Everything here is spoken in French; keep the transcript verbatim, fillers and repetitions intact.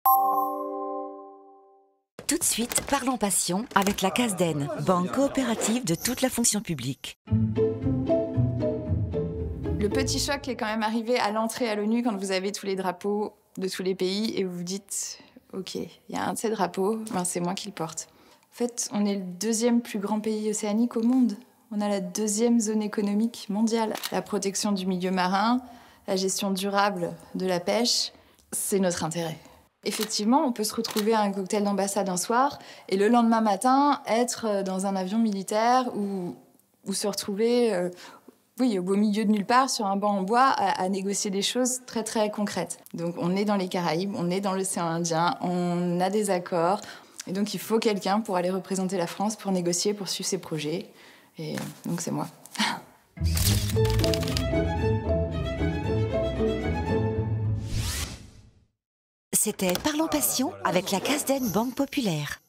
Tout de suite, parlons passion avec la CASDEN, banque coopérative de toute la fonction publique. Le petit choc est quand même arrivé à l'entrée à l'ONU quand vous avez tous les drapeaux de tous les pays et vous vous dites « Ok, il y a un de ces drapeaux, ben c'est moi qui le porte ». En fait, on est le deuxième plus grand pays océanique au monde. On a la deuxième zone économique mondiale. La protection du milieu marin, la gestion durable de la pêche, c'est notre intérêt. Effectivement, on peut se retrouver à un cocktail d'ambassade un soir et le lendemain matin, être dans un avion militaire ou, ou se retrouver euh, oui, au beau milieu de nulle part, sur un banc en bois, à, à négocier des choses très très concrètes. Donc on est dans les Caraïbes, on est dans l'océan Indien, on a des accords. Et donc il faut quelqu'un pour aller représenter la France, pour négocier, pour suivre ses projets. Et donc c'est moi. C'était Parlons Passion avec la CASDEN Banque Populaire.